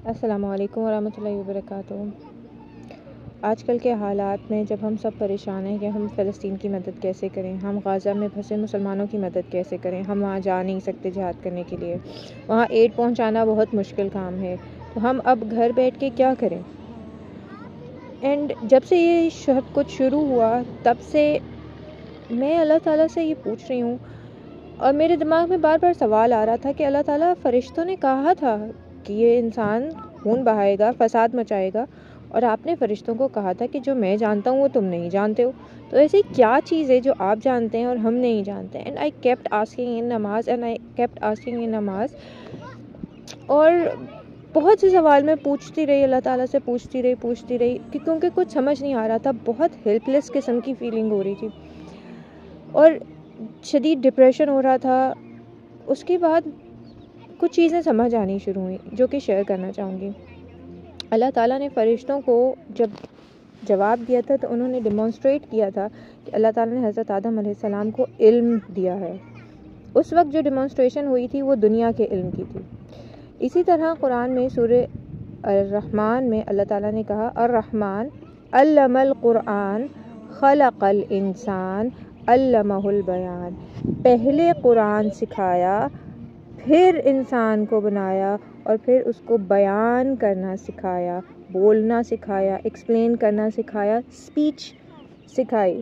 السلام علیکم ورحمۃ اللہ وبرکاتہ۔ آج کل کے حالات میں جب ہم سب پریشان ہیں کہ ہم فلسطین کی مدد کیسے کریں، ہم غزہ میں پھنسے مسلمانوں کی مدد کیسے کریں، ہم وہاں جا نہیں سکتے جہاد کرنے کے لیے، وہاں ایڈ پہنچانا بہت مشکل کام ہے، تو ہم اب گھر بیٹھ کے کیا کریں؟ اینڈ جب سے یہ سب کچھ شروع ہوا تب سے میں اللہ تعالیٰ سے یہ پوچھ رہی ہوں، اور میرے دماغ میں بار بار سوال آ رہا تھا کہ اللہ تعالیٰ، فرشتوں نے کہا تھا کہ یہ انسان خون بہائے گا، فساد مچائے گا، اور آپ نے فرشتوں کو کہا تھا کہ جو میں جانتا ہوں وہ تم نہیں جانتے ہو، تو ایسی کیا چیز ہے جو آپ جانتے ہیں اور ہم نہیں جانتے؟ And I kept asking in namaz اور بہت سے سوال میں پوچھتی رہی، اللہ تعالیٰ سے پوچھتی رہی کیونکہ کچھ سمجھ نہیں آ رہا تھا، بہت ہیلپ لیس قسم کی فیلنگ ہو رہی تھی اور شدید ڈپریشن ہو رہا تھا۔ اس کے بعد کچھ چیزیں سمجھ آنی شروع ہوئیں جو کہ شیئر کرنا چاہوں گی۔ اللہ تعالیٰ نے فرشتوں کو جب جواب دیا تھا تو انہوں نے ڈیمانسٹریٹ کیا تھا کہ اللہ تعالیٰ نے حضرت آدم علیہ السلام کو علم دیا ہے۔ اس وقت جو ڈیمانسٹریشن ہوئی تھی وہ دنیا کے علم کی تھی۔ اسی طرح قرآن میں سورہ الرحمن میں اللہ تعالیٰ نے کہا، الرحمن علم القرآن خلق الانسان علمہ البیان، پہلے قرآن سکھایا، پھر انسان کو بنایا اور پھر اس کو بیان کرنا سکھایا، بولنا سکھایا، ایکسپلین کرنا سکھایا، اسپیچ سکھائی۔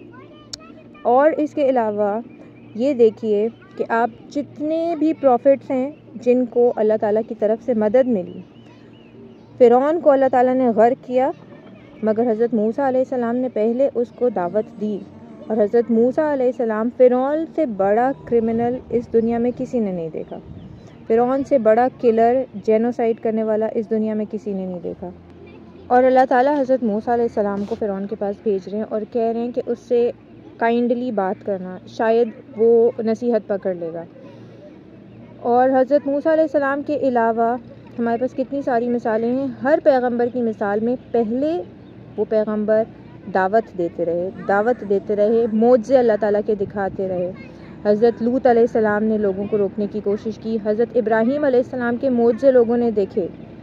اور اس کے علاوہ یہ دیکھیے کہ آپ جتنے بھی پروفٹس ہیں جن کو اللہ تعالیٰ کی طرف سے مدد ملی، فرعون کو اللہ تعالیٰ نے غرق کیا، مگر حضرت موسیٰ علیہ السلام نے پہلے اس کو دعوت دی، اور حضرت موسیٰ علیہ السلام، فرعون سے بڑا کرمنل اس دنیا میں کسی نے نہیں دیکھا، فرعون سے بڑا کلر، جینوسائیڈ کرنے والا اس دنیا میں کسی نے نہیں دیکھا، اور اللہ تعالیٰ حضرت موسیٰ علیہ السلام کو فرعون کے پاس بھیج رہے ہیں اور کہہ رہے ہیں کہ اس سے کائنڈلی بات کرنا، شاید وہ نصیحت پکڑ لے گا۔ اور حضرت موسیٰ علیہ السلام کے علاوہ ہمارے پاس کتنی ساری مثالیں ہیں۔ ہر پیغمبر کی مثال میں پہلے وہ پیغمبر دعوت دیتے رہے، معجزے اللہ تعالیٰ کے دکھاتے رہے۔ حضرت لوط علیہ السلام نے لوگوں کو روکنے کی کوشش کی، حضرت ابراہیم علیہ السلام کے معجزے لوگوں نے دیکھے،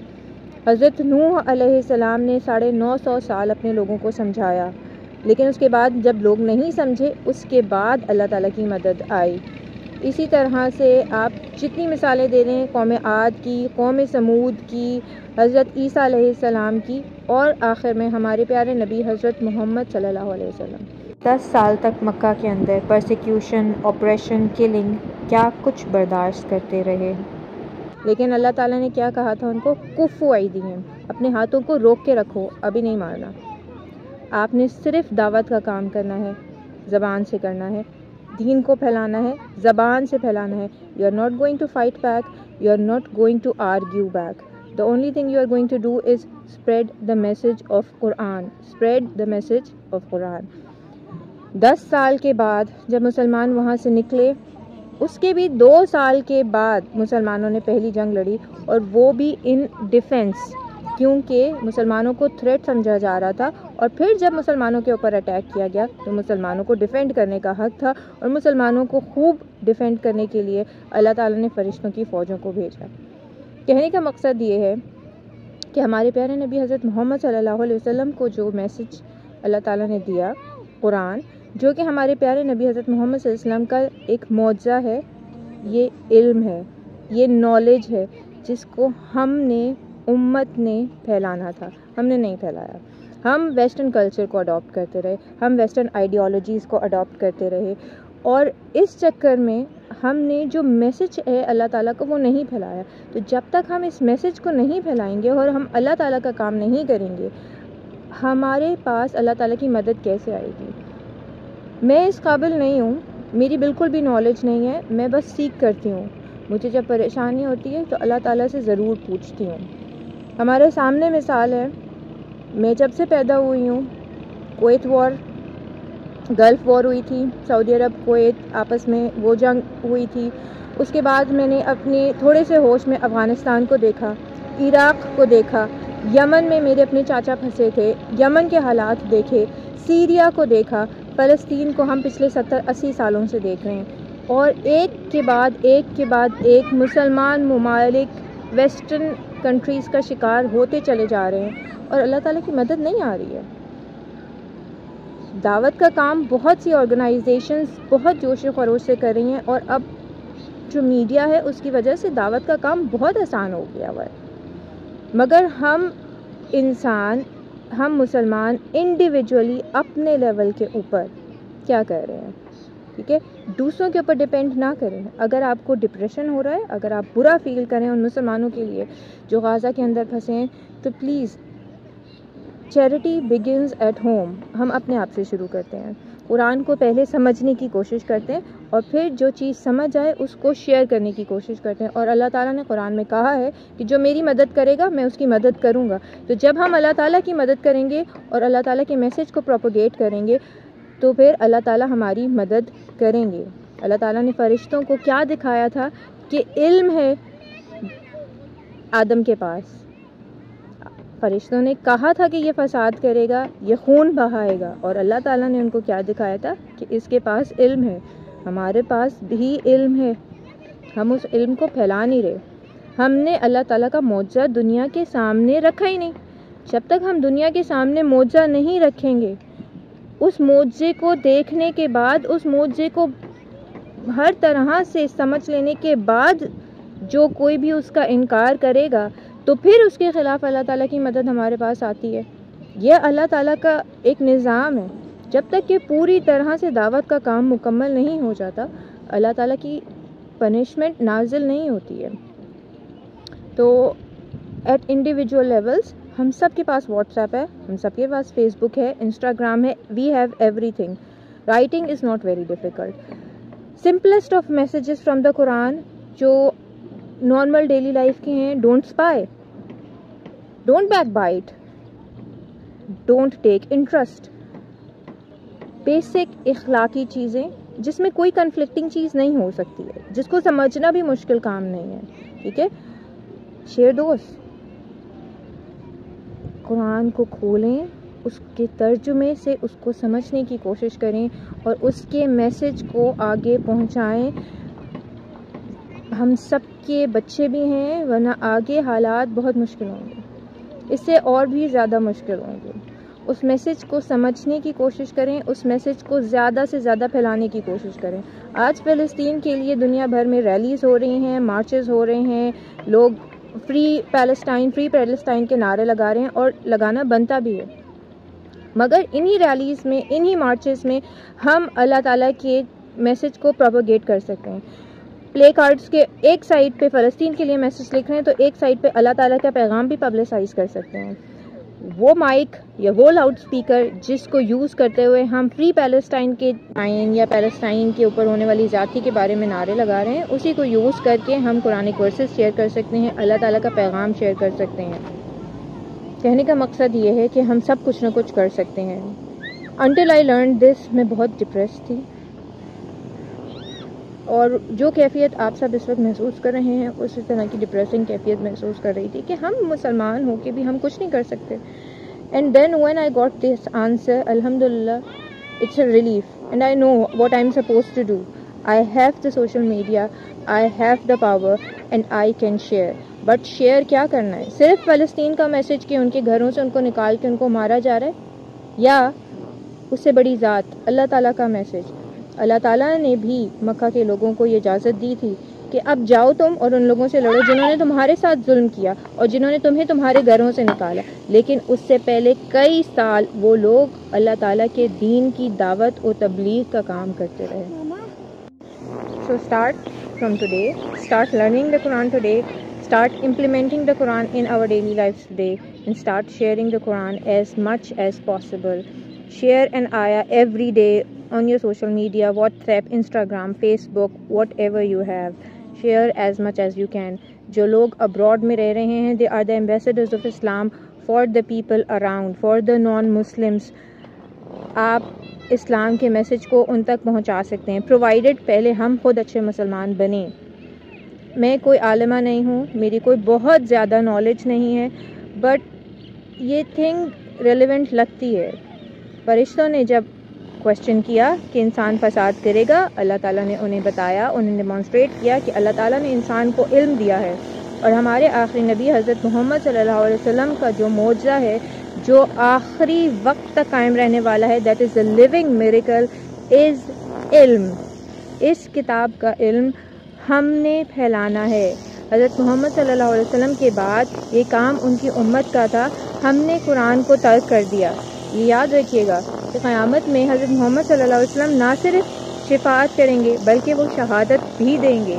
حضرت نوح علیہ السلام نے 950 سال اپنے لوگوں کو سمجھایا، لیکن اس کے بعد جب لوگ نہیں سمجھے اس کے بعد اللہ تعالیٰ کی مدد آئی۔ اسی طرح سے آپ جتنی مثالیں دے رہے ہیں، قوم عاد کی، قوم سمود کی، حضرت عیسیٰ علیہ السلام کی، اور آخر میں ہمارے پیارے نبی حضرت محمد صلی اللہ علیہ وسلم۔ 10 سال تک مکہ کے اندر پرسیکیوشن، آپریشن، کلنگ، کیا کچھ برداشت کرتے رہے، لیکن اللہ تعالیٰ نے کیا کہا تھا ان کو؟ کفو ایدیہم، اپنے ہاتھوں کو روک کے رکھو، ابھی نہیں مارنا، آپ نے صرف دعوت کا کام کرنا ہے، زبان سے کرنا ہے، دین کو پھیلانا ہے، زبان سے پھیلانا ہے۔ You are not going to fight back, you are not going to argue back, the only thing you are going to do is spread the message of Quran, spread the message of Quran۔ 10 سال کے بعد جب مسلمان وہاں سے نکلے، اس کے بھی 2 سال کے بعد مسلمانوں نے پہلی جنگ لڑی، اور وہ بھی ان ڈیفینس، کیونکہ مسلمانوں کو تھریٹ سمجھا جا رہا تھا، اور پھر جب مسلمانوں کے اوپر اٹیک کیا گیا تو مسلمانوں کو ڈیفینڈ کرنے کا حق تھا، اور مسلمانوں کو خوب ڈیفینڈ کرنے کے لیے اللہ تعالیٰ نے فرشتوں کی فوجوں کو بھیجا۔ کہنے کا مقصد یہ ہے کہ ہمارے پیارے نبی حضرت محمد صلی اللہ علیہ وسلم کو جو میسج اللہ تعالیٰ نے دیا، قرآن، جو کہ ہمارے پیارے نبی حضرت محمد صلی اللہ علیہ وسلم کا ایک معجزہ ہے، یہ علم ہے، یہ نالج ہے، جس کو ہم نے، امت نے پھیلانا تھا، ہم نے نہیں پھیلایا۔ ہم ویسٹرن کلچر کو اڈاپٹ کرتے رہے، ہم ویسٹرن آئیڈیالوجیز کو اڈاپٹ کرتے رہے، اور اس چکر میں ہم نے جو میسج ہے اللہ تعالیٰ کو وہ نہیں پھیلایا۔ تو جب تک ہم اس میسج کو نہیں پھیلائیں گے اور ہم اللہ تعالیٰ کا کام نہیں کریں گے، ہمارے پاس اللہ تعالیٰ کی مدد کیسے آئے گی؟ میں اس قابل نہیں ہوں، میری بالکل بھی نالج نہیں ہے، میں بس سیکھ کرتی ہوں، مجھے جب پریشانی ہوتی ہے تو اللہ تعالیٰ سے ضرور پوچھتی ہوں۔ ہمارے سامنے مثال ہے، میں جب سے پیدا ہوئی ہوں، کویت وار، گلف وار ہوئی تھی، سعودی عرب کویت آپس میں وہ جنگ ہوئی تھی، اس کے بعد میں نے اپنے تھوڑے سے ہوش میں افغانستان کو دیکھا، عراق کو دیکھا، یمن میں میرے اپنے چاچا پھنسے تھے، یمن کے حالات دیکھے، سیریا کو دیکھا، فلسطین کو ہم پچھلے 70-80 سالوں سے دیکھ رہے ہیں، اور ایک کے بعد ایک مسلمان ممالک، ویسٹرن کنٹریز کا شکار ہوتے چلے جا رہے ہیں اور اللہ تعالیٰ کی مدد نہیں آ رہی ہے. دعوت کا کام بہت سی آرگنائزیشنز بہت جوش و خروش سے کر رہی ہیں اور اب جو میڈیا ہے اس کی وجہ سے دعوت کا کام بہت آسان ہو گیا ہوا ہے. مگر ہم انسان، ہم مسلمان انڈیویجولی اپنے لیول کے اوپر کیا کر رہے ہیں؟ ٹھیک ہے، دوسروں کے اوپر ڈپینڈ نہ کریں. اگر آپ کو ڈپریشن ہو رہا ہے، اگر آپ برا فیل کریں ان مسلمانوں کے لیے جو غازہ کے اندر پھنسے ہیں، تو please charity begins at home. ہم اپنے آپ سے شروع کرتے ہیں. قرآن کو پہلے سمجھنے کی کوشش کرتے ہیں اور پھر جو چیز سمجھ آئے اس کو شیئر کرنے کی کوشش کرتے ہیں. اور اللہ تعالیٰ نے قرآن میں کہا ہے کہ جو میری مدد کرے گا میں اس کی مدد کروں گا. تو جب ہم اللہ تعالیٰ کی مدد کریں گے اور اللہ تعالیٰ کے میسج کو پروپیگیٹ کریں گے تو پھر اللہ تعالیٰ ہماری مدد کریں گے. اللہ تعالیٰ نے فرشتوں کو کیا دکھایا تھا کہ علم ہے آدم کے پاس. فرشتوں نے کہا تھا کہ یہ فساد کرے گا، یہ خون بہائے گا، اور اللہ تعالیٰ نے ان کو کیا دکھایا تھا کہ اس کے پاس علم ہے. ہمارے پاس بھی علم ہے، ہم اس علم کو پھیلا نہیں رہے. ہم نے اللہ تعالیٰ کا معجزہ دنیا کے سامنے رکھا ہی نہیں. جب تک ہم دنیا کے سامنے معجزہ نہیں رکھیں گے، اس معجزے کو دیکھنے کے بعد، اس معجزے کو ہر طرح سے سمجھ لینے کے بعد جو کوئی بھی اس کا انکار کرے گا تو پھر اس کے خلاف اللہ تعالیٰ کی مدد ہمارے پاس آتی ہے. یہ اللہ تعالیٰ کا ایک نظام ہے. جب تک کہ پوری طرح سے دعوت کا کام مکمل نہیں ہو جاتا، اللہ تعالیٰ کی پنشمنٹ نازل نہیں ہوتی ہے. تو ایٹ انڈیویجول لیولز ہم سب کے پاس واٹس ایپ ہے، ہم سب کے پاس فیس بک ہے، انسٹاگرام ہے. We have everything. Writing is not very difficult. Simplest of messages from the Quran جو نارمل ڈیلی لائف کے ہیں: don't spy, don't backbite, don't take interest. Basic اخلاقی چیزیں جس میں کوئی کنفلکٹنگ چیز نہیں ہو سکتی ہے، جس کو سمجھنا بھی مشکل کام نہیں ہے. ٹھیک ہے، شیئر دوست. قرآن کو کھولیں، اس کے ترجمے سے اس کو سمجھنے کی کوشش کریں اور اس کے میسج کو آگے پہنچائیں. ہم سب کے بچے بھی ہیں، ورنہ آگے حالات بہت مشکل ہوں گے، اس سے اور بھی زیادہ مشکل ہوں گے. اس میسج کو سمجھنے کی کوشش کریں، اس میسج کو زیادہ سے زیادہ پھیلانے کی کوشش کریں. آج فلسطین کے لیے دنیا بھر میں ریلیز ہو رہی ہیں، مارچز ہو رہے ہیں، لوگ فری پیلسٹائن کے نعرے لگا رہے ہیں اور لگانا بنتا بھی ہے. مگر انہی ریلیز میں، انہی مارچز میں ہم اللہ تعالیٰ کے میسج کو پروپیگیٹ کر سکتے ہیں. پلے کارڈز کے ایک سائڈ پہ فلسطین کے لیے میسج لکھ رہے ہیں تو ایک سائڈ پہ اللہ تعالیٰ کا پیغام بھی پبلسائز کر سکتے ہیں. وہ مائک یا وہ لاؤڈ سپیکر جس کو یوز کرتے ہوئے ہم فری پیلسٹائن کے آئین یا پیلسٹائن کے اوپر ہونے والی زیادتی کے بارے میں نعرے لگا رہے ہیں، اسی کو یوز کر کے ہم قرآنک ورسز شیئر کر سکتے ہیں، اللہ تعالیٰ کا پیغام شیئر کر سکتے ہیں. کہنے کا مقصد یہ ہے کہ ہم سب کچھ نہ کچھ کر سکتے ہیں. انٹل آئی لرن دس میں بہت ڈپریس تھی، اور جو کیفیت آپ سب اس وقت محسوس کر رہے ہیں اسی طرح کی ڈپریسنگ کیفیت محسوس کر رہی تھی کہ ہم مسلمان ہو کے بھی ہم کچھ نہیں کر سکتے. And then when I got this answer, الحمدللہ it's a relief and I know what I am supposed to do. I have the social media, I have the power and I can share. But share کیا کرنا ہے؟ صرف فلسطین کا message کہ ان کے گھروں سے ان کو نکال کے ان کو مارا جا رہا ہے، یا اس سے بڑی ذات اللہ تعالیٰ کا میسج؟ اللہ تعالیٰ نے بھی مکہ کے لوگوں کو یہ اجازت دی تھی کہ اب جاؤ تم اور ان لوگوں سے لڑو جنہوں نے تمہارے ساتھ ظلم کیا اور جنہوں نے تمہیں تمہارے گھروں سے نکالا. لیکن اس سے پہلے کئی سال وہ لوگ اللہ تعالیٰ کے دین کی دعوت و تبلیغ کا کام کرتے رہے. So start from today, start learning the Quran today, start implementing the Quran in our daily lives today, and start sharing the Quran as much as possible. Share an ayah every day on your social media, WhatsApp, Instagram, Facebook, whatever you have. Share as much as you can. جو لوگ abroad میں رہ رہے ہیں, they are the ambassadors of Islam for the people around, for the non-Muslims. آپ اسلام کے message کو ان تک پہنچا سکتے ہیں پرووائڈڈ پہلے ہم خود اچھے مسلمان بنیں. میں کوئی عالمہ نہیں ہوں, میری کوئی بہت زیادہ نالج نہیں ہے, بٹ یہ تھنگ ریلیونٹ لگتی ہے. فرشتوں نے جب کوشچن کیا کہ انسان فساد کرے گا, اللہ تعالیٰ نے انہیں بتایا, انہیں ڈیمانسٹریٹ کیا کہ اللہ تعالیٰ نے انسان کو علم دیا ہے, اور ہمارے آخری نبی حضرت محمد صلی اللہ علیہ وسلم کا جو معجزہ ہے جو آخری وقت تک قائم رہنے والا ہے, that is a living miracle, is علم. اس کتاب کا علم ہم نے پھیلانا ہے. حضرت محمد صلی اللہ علیہ وسلم کے بعد یہ کام ان کی امت کا تھا, ہم نے قرآن کو ترک کر دیا. یہ یاد رکھیے گا کہ قیامت میں حضرت محمد صلی اللہ علیہ وسلم نہ صرف شفاعت کریں گے بلکہ وہ شہادت بھی دیں گے.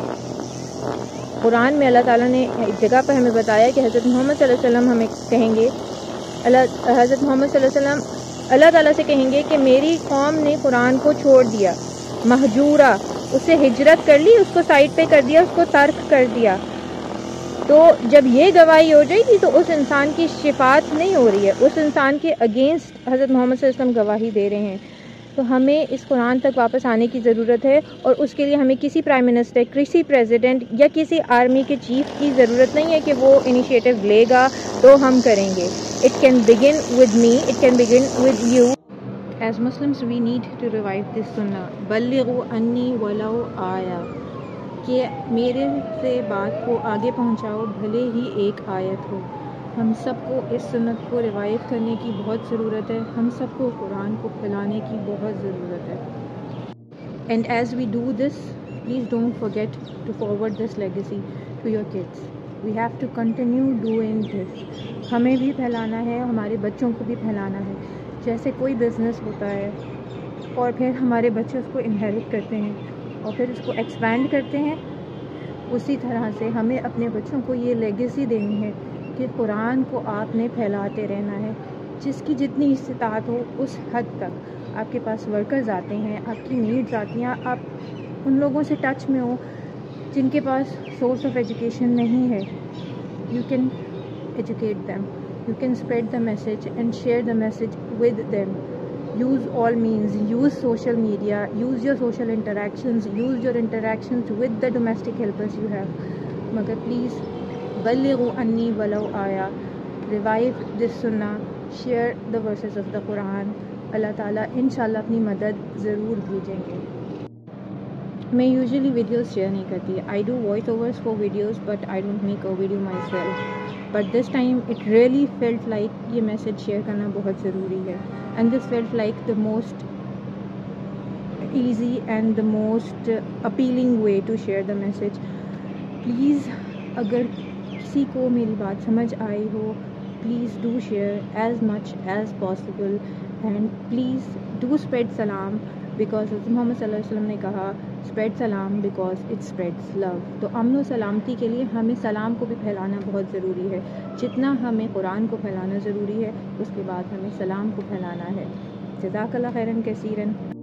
قرآن میں اللہ تعالیٰ نے ایک جگہ پر ہمیں بتایا کہ حضرت محمد صلی اللہ علیہ وسلم ہمیں کہیں گے, حضرت محمد صلی اللہ علیہ وسلم اللہ تعالیٰ سے کہیں گے کہ میری قوم نے قرآن کو چھوڑ دیا, مہجورہ, اس سے ہجرت کر لی, اس کو سائڈ پہ کر دیا, اس کو ترک کر دیا. تو جب یہ گواہی ہو جائے گی تو اس انسان کی شفاعت نہیں ہو رہی ہے, اس انسان کے اگینسٹ حضرت محمد صلی اللہ علیہ وسلم گواہی دے رہے ہیں. تو ہمیں اس قرآن تک واپس آنے کی ضرورت ہے, اور اس کے لیے ہمیں کسی پرائم منسٹر, کسی پریزیڈنٹ یا کسی آرمی کے چیف کی ضرورت نہیں ہے کہ وہ انیشیٹو لے گا تو ہم کریں گے. It can begin with me, it can begin with you. As Muslims we need to revive this سنہ, بلغوا انی ولو آیا, کہ میرے سے بات کو آگے پہنچاؤ بھلے ہی ایک آیت ہو. ہم سب کو اس سنت کو روایت کرنے کی بہت ضرورت ہے, ہم سب کو قرآن کو پھیلانے کی بہت ضرورت ہے. And as we do this, please don't forget to forward this legacy to your kids. We have to continue doing this. ہمیں بھی پھیلانا ہے, ہمارے بچوں کو بھی پھیلانا ہے. جیسے کوئی بزنس ہوتا ہے اور پھر ہمارے بچے اس کو انہیرٹ کرتے ہیں اور پھر اس کو ایکسپینڈ کرتے ہیں, اسی طرح سے ہمیں اپنے بچوں کو یہ لیگیسی دینی ہے کہ قرآن کو آپ نے پھیلاتے رہنا ہے. جس کی جتنی استطاعت ہو اس حد تک. آپ کے پاس ورکرز آتے ہیں, آپ کی نیڈز آتی ہیں, آپ ان لوگوں سے ٹچ میں ہو جن کے پاس سورس آف ایجوکیشن نہیں ہے. You can educate them, you can spread the message and share the message with them. Use all means, use social media, use your social interactions, use your interactions with the domestic helpers you have. مگر please, بلغوا انی ولو آیا, revive this sunnah, share the verses of the Quran. اللہ تعالیٰ انشاءاللہ اپنی مدد ضرور بھیجیں گے. میں یوزلی ویڈیوز شیئر نہیں کرتی. I do voice overs for videos but I don't make a video myself. But this time it really felt like یہ میسج شیئر کرنا بہت ضروری ہے. And this felt like the most easy and the most appealing way to share the message. Please, اگر کسی کو میری بات سمجھ آئی ہو, please do share as much as possible and please do spread salam because محمد صلی اللہ علیہ وسلم نے کہا spread salam because it spreads love. تو امن و سلامتی کے لیے ہمیں سلام کو بھی پھیلانا بہت ضروری ہے. جتنا ہمیں قرآن کو پھیلانا ضروری ہے اس کے بعد ہمیں سلام کو پھیلانا ہے. جزاک اللہ خیراً کثیراً.